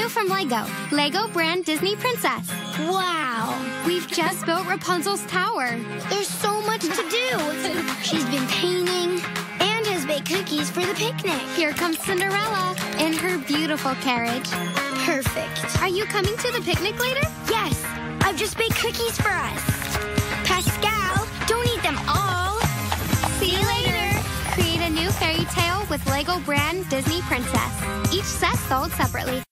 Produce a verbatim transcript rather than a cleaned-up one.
New from LEGO, LEGO brand Disney Princess. Wow. We've just built Rapunzel's tower. There's so much to do. She's been painting and has baked cookies for the picnic. Here comes Cinderella in her beautiful carriage. Perfect. Are you coming to the picnic later? Yes, I've just baked cookies for us. Pascal, don't eat them all. See you later. Create a new fairy tale with LEGO brand Disney Princess. Each set sold separately.